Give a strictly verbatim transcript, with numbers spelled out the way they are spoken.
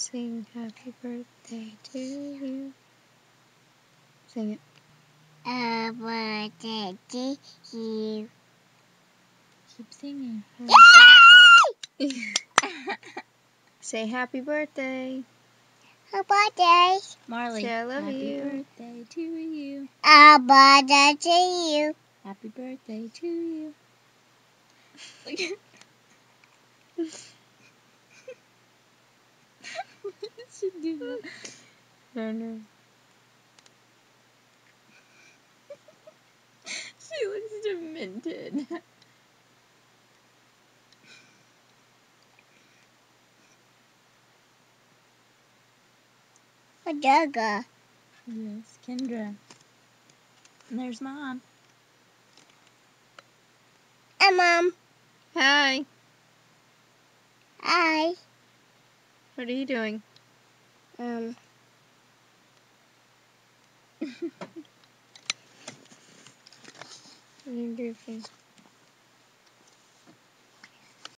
Sing happy birthday to you. Sing it. Happy birthday to you. Keep singing. Yay! Say happy birthday. Happy birthday. Marley. Say I love happy you. Happy birthday to you. Happy birthday to you. Happy birthday to you. Look at Why did she do that? I don't know. She looks demented. Videgar. Yes, Kendra. And there's Mom. Hi, Mom. Hi. Hi. What are you doing? Um. What are you doing?